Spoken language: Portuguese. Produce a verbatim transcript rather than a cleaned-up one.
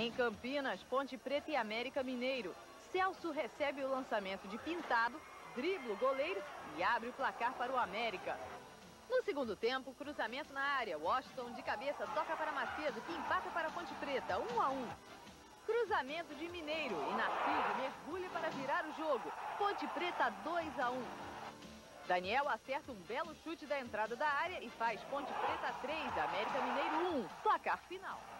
Em Campinas, Ponte Preta e América Mineiro. Celso recebe o lançamento de Pintado, dribla o goleiro e abre o placar para o América. No segundo tempo, cruzamento na área. Washington de cabeça toca para Macedo, que empata para a Ponte Preta, um a um. Cruzamento de Mineiro e Narciso mergulha para virar o jogo. Ponte Preta dois a um. Daniel acerta um belo chute da entrada da área e faz Ponte Preta três, América Mineiro um. Placar final.